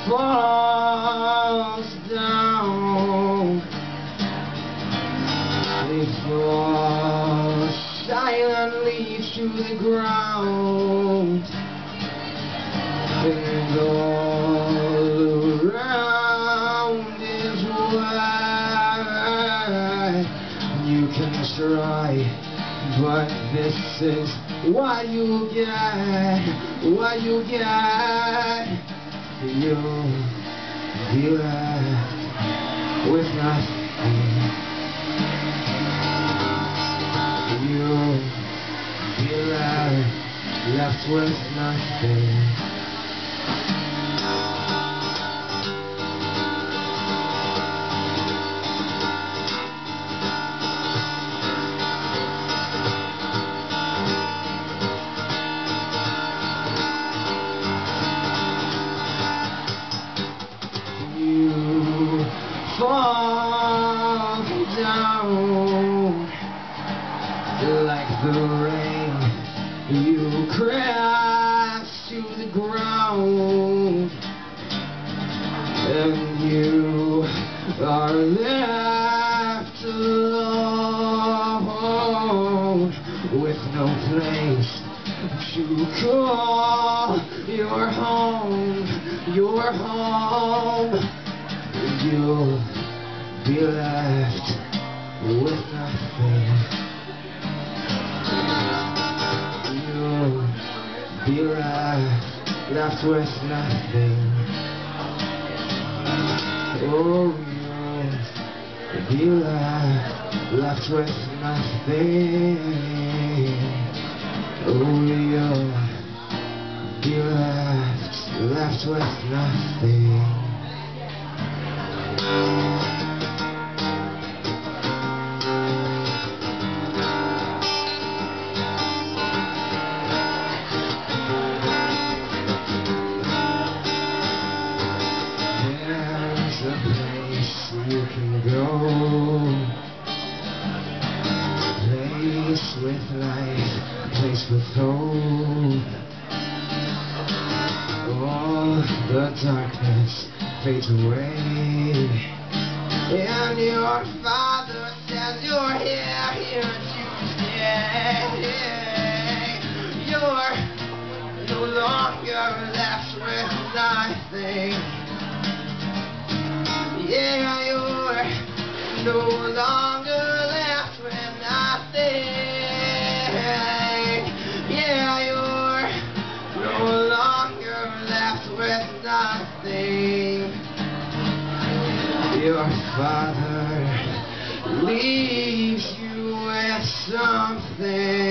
falls down, they fall silently to the ground, and all around is white. You can try, but this is what you get, what you get. You'll be left with nothing. You'll be left with nothing. Fall down like the rain, you crash to the ground, and you are left alone with no place to call your home, your home. You'll be left with nothing. You'll be left with nothing. Oh, you'll be left with nothing. Oh, you'll be left with nothing. There's a place you can go, a place with life, a place with hope. All the darkness fades away, and your Father says you're here to stay. You're no longer left with nothing. Yeah, you're no longer left with nothing. Yeah, you're no longer left with nothing. Your Father leaves you with something.